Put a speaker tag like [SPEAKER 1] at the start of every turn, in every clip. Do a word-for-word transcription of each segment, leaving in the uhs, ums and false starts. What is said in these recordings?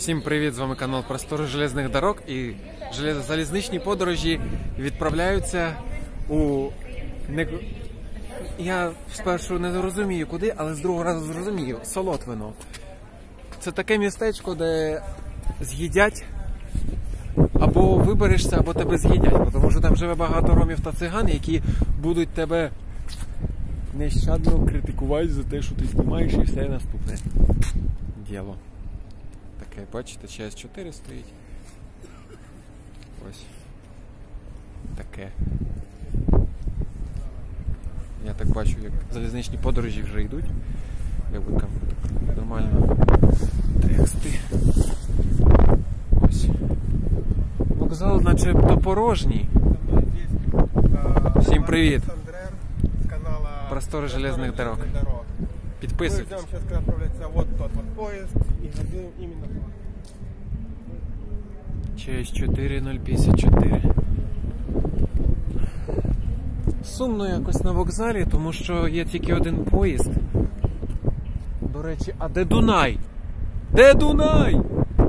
[SPEAKER 1] Всім привіт, з вами канал Простори Железних Дорог, і залізничні подорожі відправляються у... Не... Я спершу не розумію куди, але з другого разу зрозумію. Солотвино. Це таке містечко, де з'їдять, або виберешся, або тебе з'їдять, тому що там живе багато ромів та циган, які будуть тебе нещадно критикувати за те, що ти знімаєш, і все наступне діло. Таке, бачите, Ч С чотири стоїть. Ось. Таке. Я так бачу, як залізничні подорожі вже йдуть. Якби там нормально тексти. Ось. Вокзал начебто порожній. Всім привіт! Простори Железних Дорог. Підписуйтесь.
[SPEAKER 2] Мы ждем сейчас, когда отправляется вот тот вот поезд, и ждем именно
[SPEAKER 1] Ч С чотири нуль п'ятдесят чотири. Сумно якось на вокзалі, тому що є тільки один поїзд. До речі, а де Дунай? Де Дунай?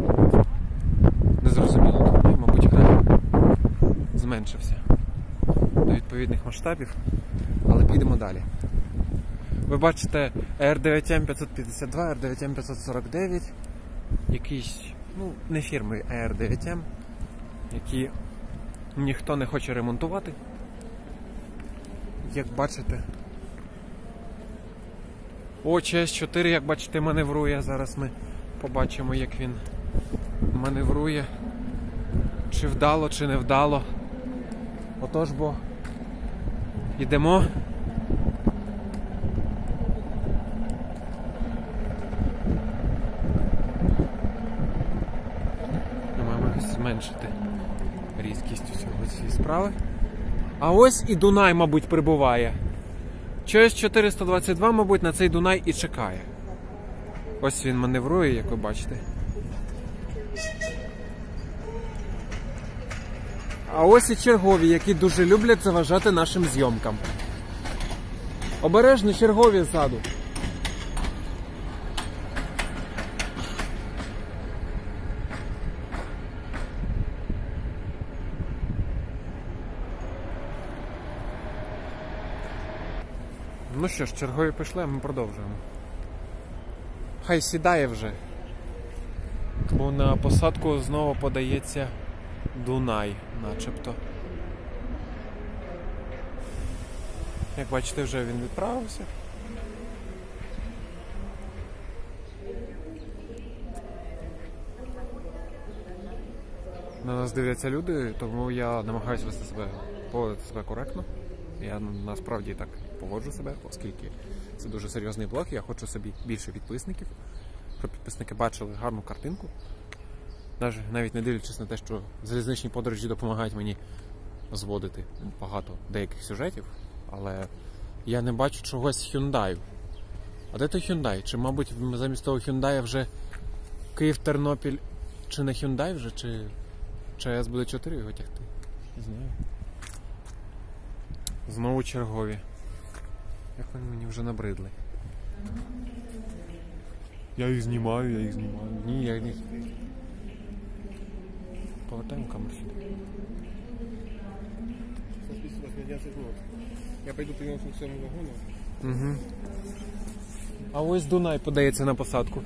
[SPEAKER 1] Не зрозуміло, Дунай, мабуть, графік зменшився до відповідних масштабів, але підемо далі. Ви бачите Р дев'ять М п'ятсот п'ятдесят два, Р дев'ять М п'ятсот сорок дев'ять, якісь, ну, не фірми, а Р дев'ять М, які ніхто не хоче ремонтувати. Як бачите. О, Ч С чотири, як бачите, маневрує. Зараз ми побачимо, як він маневрує. Чи вдало, чи не вдало. Отож, бо йдемо. Зменшити різкість усього цієї справи. А ось і Дунай, мабуть, прибуває. Ч С чотириста двадцять два, мабуть, на цей Дунай і чекає. Ось він маневрує, як ви бачите. А ось і чергові, які дуже люблять заважати нашим зйомкам. Обережно, чергові ззаду. Ну що ж, чергові пішли, а ми продовжуємо. Хай сідає вже. Бо на посадку знову подається Дунай, начебто. Як бачите, вже він відправився. На нас дивляться люди, тому я намагаюся вести себе, поводити себе коректно. Я насправді так поводжу себе, оскільки це дуже серйозний блог, я хочу собі більше підписників, щоб підписники бачили гарну картинку. Навіть не дивлячись на те, що залізничні подорожі допомагають мені зводити багато деяких сюжетів, але я не бачу чогось Hyundai. А де той Hyundai? Чи, мабуть, замість того Hyundai вже Київ-Тернопіль, чи не Hyundai вже, чи Ч С буде чотири його тягти? Не знаю. Знову чергові. Як вони мені вже набридли. Я їх знімаю, я їх знімаю. Ні, я їх... Повертаємо камеру сюди.
[SPEAKER 2] Я пойду принесу в цьому вагону.
[SPEAKER 1] Угу. А ось Дунай подається на посадку.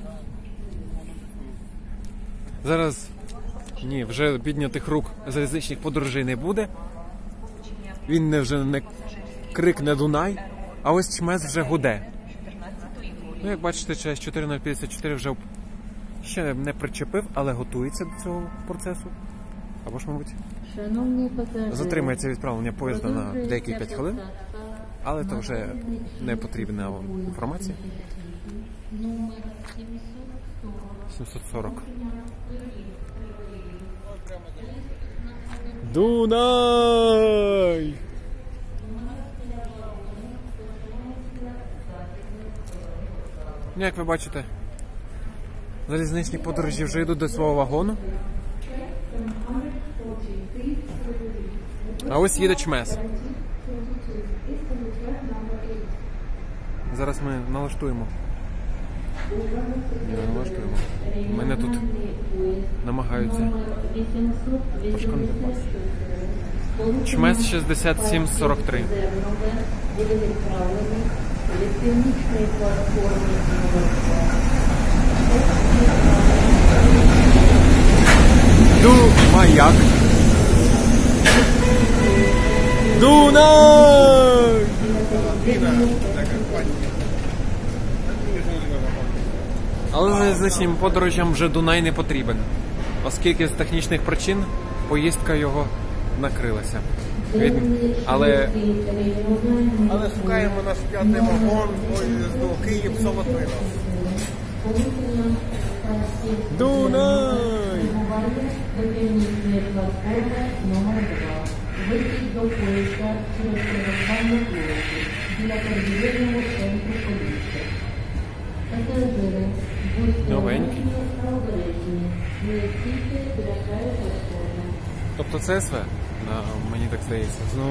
[SPEAKER 1] Зараз... Ні, вже піднятих рук залізничних подорожей не буде. Він не вже не крикне Дунай, а ось ЧМЕЗ вже гуде. Ну, як бачите, Ч С чотири нуль п'ятдесят чотири вже ще не причепив, але готується до цього процесу. Або ж, мабуть, затримається відправлення поїзда на деякі п'ять хвилин, але це вже не потрібна інформація. сімсот сорок. Дунай! Як ви бачите, залізничні подорожі вже йдуть до свого вагону. А ось їде ЧМЕЗ. Зараз ми налаштуємо Я не важкуємо. Мене тут намагаються пошкодити вас. ЧМЕС шістдесят сім сорок три.
[SPEAKER 3] Буде відправлений в електронічній платформі.
[SPEAKER 1] Ду-маяк. Дунай! Але залізничним подорожам вже Дунай не потрібен, оскільки з технічних причин поїздка його накрилася. Від... Але...
[SPEAKER 2] Але шукаємо наш п'ятий вагон поїзду Київ-Солотвино.
[SPEAKER 1] Дунай!
[SPEAKER 3] Вихід до поїзда через перевокзальну вулицю біля торгівельного центру поліції. Пасажири, будьте
[SPEAKER 1] Новенький.
[SPEAKER 3] обережні, не тільки біля краю платформи.
[SPEAKER 1] Тобто це ес ве? Да, мені так здається. Знову.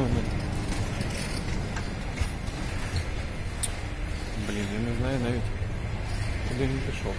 [SPEAKER 1] Блін, я не знаю навіть, куди він пішов.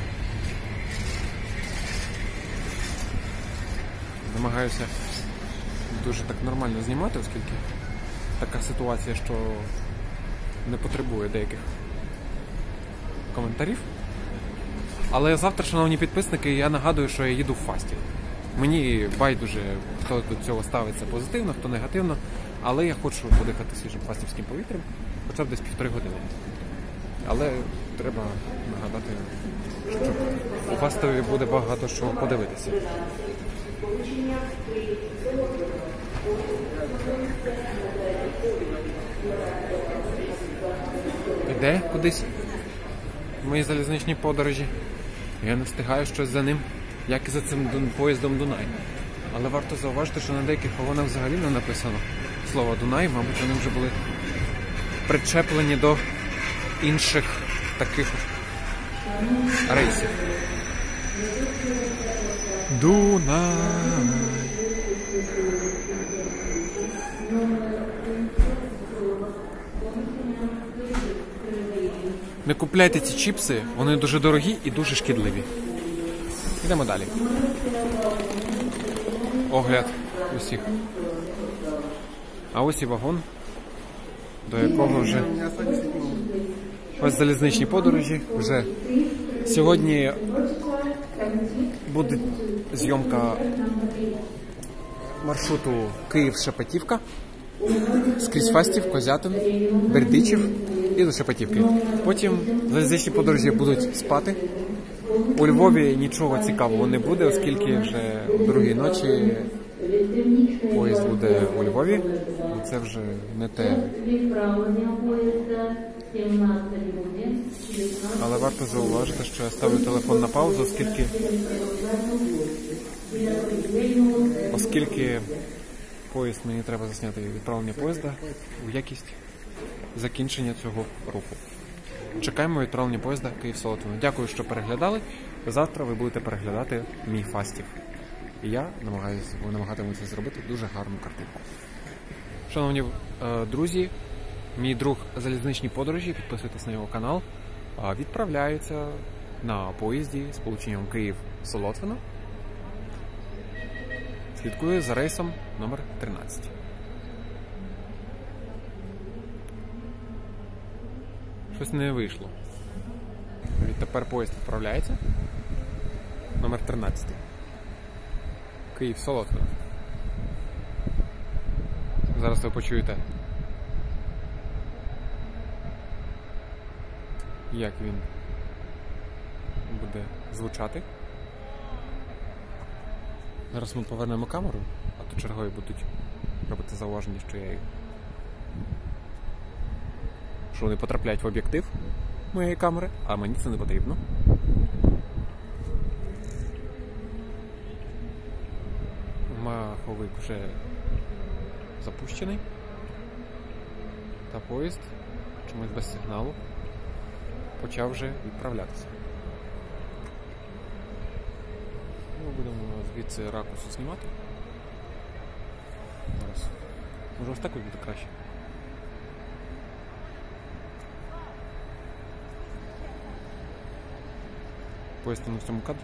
[SPEAKER 1] Намагаюся дуже так нормально знімати, оскільки така ситуація, що не потребує деяких коментарів. Але завтра, шановні підписники, я нагадую, що я їду в фасті. Мені байдуже, хто до цього ставиться позитивно, хто негативно, але я хочу подихати свіжим фастівським повітрям, хоча б десь півтори години. Але треба нагадати, що у фастові буде багато що подивитися. Іде кудись в моїй залізничній подорожі. Я не встигаю щось за ним, як і за цим поїздом Дунай. Але варто зауважити, що на деяких вагонах взагалі не написано слово Дунай. Мабуть, вони вже були причеплені до інших таких рейсів. Дунай. Не купляйте ці чіпси, вони дуже дорогі і дуже шкідливі. Йдемо далі. Огляд усіх. А ось і вагон, до якого вже ось залізничні подорожі. Вже сьогодні буде зйомка маршруту Київ-Шепетівка, скрізь Фастів, Козятин, Бердичів і до Шепетівки. Потім залізничні подорожі будуть спати. У Львові нічого цікавого не буде, оскільки вже о другій ночі поїзд буде у Львові. І це вже не те. Але варто зауважити, що я ставлю телефон на паузу, оскільки оскільки поїзд, мені треба засняти відправлення поїзда у якість закінчення цього руху. Чекаємо відправлення поїзда Київ-Солотвино. Дякую, що переглядали. Завтра ви будете переглядати мій фастів. І я намагаюся, намагатимуся зробити дуже гарну картинку. Шановні е, друзі, мій друг залізничні подорожі, підписуйтесь на його канал, е, відправляється на поїзді з полученням Київ-Солотвино. Слідкує за рейсом номер тринадцять. Щось не вийшло. Відтепер поїзд відправляється. Номер тринадцять. Київ-Солотвино. Зараз ви почуєте, як він буде звучати. Зараз ми повернемо камеру, а то чергові будуть робити зауваження, що я їх... що вони потрапляють в об'єктив моєї камери, а мені це не потрібно. Маховик вже запущений. Та поїзд чомусь без сигналу почав вже відправлятися. Ми будемо звідси ракурсу знімати. Зараз. Може ось так буде краще. пояснено в цьому кадрі.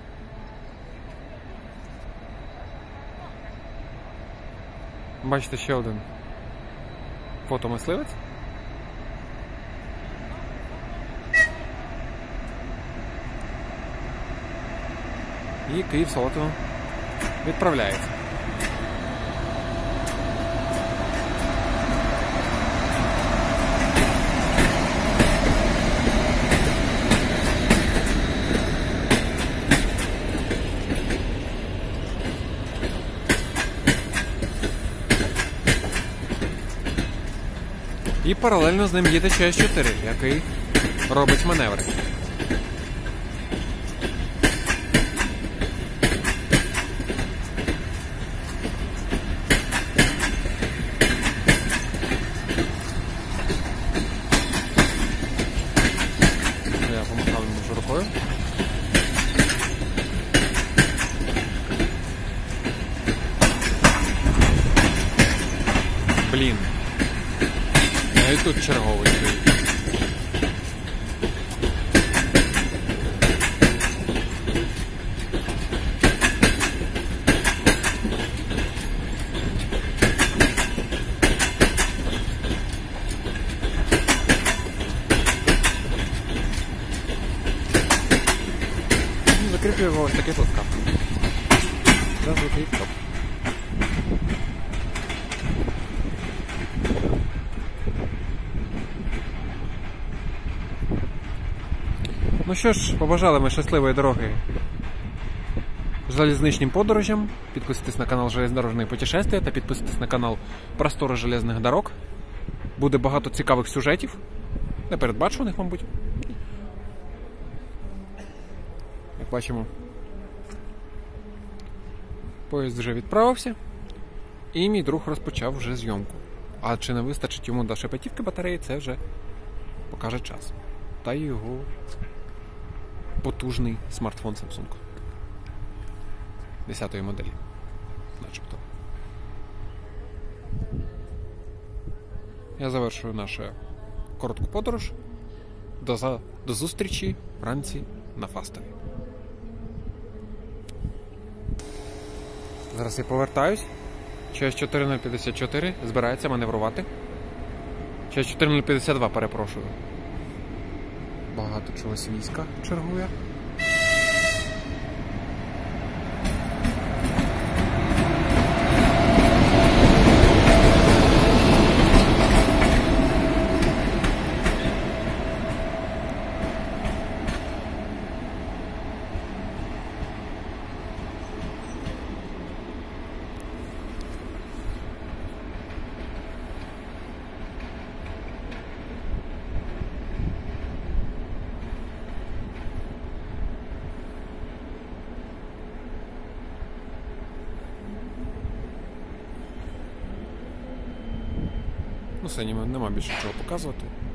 [SPEAKER 1] Бачите ще один фотомисливець. І Київ Солотвино відправляється. І паралельно з ним їде Ч С чотири, який робить маневри. Я помахав йому рукою. Блін. І тут черговий стоїть. Закріплюю його ось такий пласкав. Зараз закріп топ. Ну що ж, побажали ми щасливої дороги залізничним подорожам. Підписуйтесь на канал Железнодорожные путешествия та підписуйтесь на канал Простори железних дорог. Буде багато цікавих сюжетів, непередбачуваних, мабуть. Як бачимо, поїзд вже відправився, і мій друг розпочав вже зйомку. А чи не вистачить йому до Шепетівки батареї, це вже покаже час. Та й його потужний смартфон Samsung десятої моделі, начебто. Я завершую нашу коротку подорож. До, за... До зустрічі вранці на Фастові. Зараз я повертаюсь. Ч С чотири нуль п'ятдесят чотири збирається маневрувати. Ч С чотири нуль п'ятдесят два, перепрошую. Багато чогось війська чергує. Ну все, нема більше чого показувати.